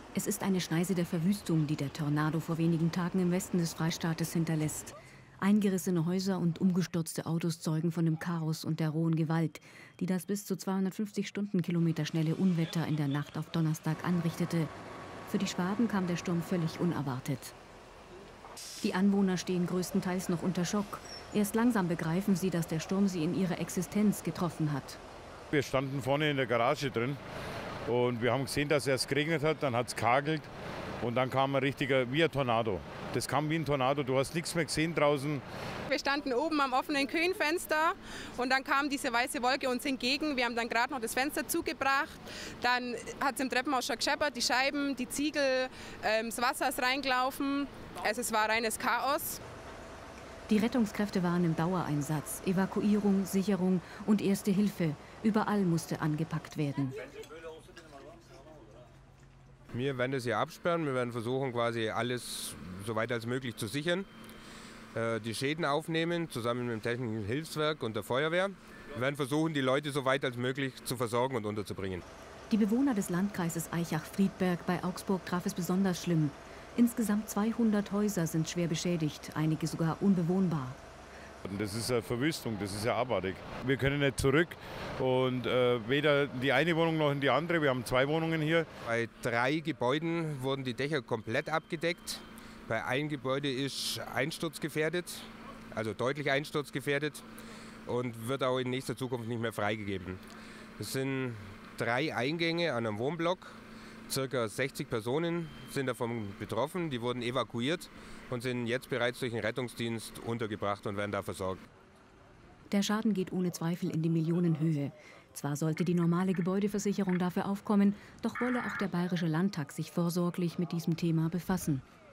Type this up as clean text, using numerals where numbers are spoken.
Es ist eine Schneise der Verwüstung, die der Tornado vor wenigen Tagen im Westen des Freistaates hinterlässt. Eingerissene Häuser und umgestürzte Autos zeugen von dem Chaos und der rohen Gewalt, die das bis zu 250 Stundenkilometer schnelle Unwetter in der Nacht auf Donnerstag anrichtete. Für die Schwaben kam der Sturm völlig unerwartet. Die Anwohner stehen größtenteils noch unter Schock. Erst langsam begreifen sie, dass der Sturm sie in ihrer Existenz getroffen hat. Wir standen vorne in der Garage drin und wir haben gesehen, dass es geregnet hat, dann hat es gehagelt und dann kam ein richtiger, wie ein Tornado. Das kam wie ein Tornado, du hast nichts mehr gesehen draußen. Wir standen oben am offenen Küchenfenster und dann kam diese weiße Wolke uns entgegen. Wir haben dann gerade noch das Fenster zugebracht. Dann hat es im Treppenhaus schon gescheppert, die Scheiben, die Ziegel, das Wasser ist reingelaufen. Also es war reines Chaos. Die Rettungskräfte waren im Dauereinsatz. Evakuierung, Sicherung und Erste Hilfe. Überall musste angepackt werden. Wir werden das hier absperren. Wir werden versuchen, quasi alles so weit als möglich zu sichern. Die Schäden aufnehmen, zusammen mit dem Technischen Hilfswerk und der Feuerwehr. Wir werden versuchen, die Leute so weit als möglich zu versorgen und unterzubringen. Die Bewohner des Landkreises Aichach-Friedberg bei Augsburg traf es besonders schlimm. Insgesamt 200 Häuser sind schwer beschädigt, einige sogar unbewohnbar. Das ist eine Verwüstung, das ist ja abartig. Wir können nicht zurück und weder in die eine Wohnung noch in die andere. Wir haben 2 Wohnungen hier. Bei 3 Gebäuden wurden die Dächer komplett abgedeckt. Bei einem Gebäude ist einsturzgefährdet, also deutlich einsturzgefährdet und wird auch in nächster Zukunft nicht mehr freigegeben. Es sind 3 Eingänge an einem Wohnblock. Circa 60 Personen sind davon betroffen, die wurden evakuiert und sind jetzt bereits durch den Rettungsdienst untergebracht und werden da versorgt. Der Schaden geht ohne Zweifel in die Millionenhöhe. Zwar sollte die normale Gebäudeversicherung dafür aufkommen, doch wolle auch der Bayerische Landtag sich vorsorglich mit diesem Thema befassen.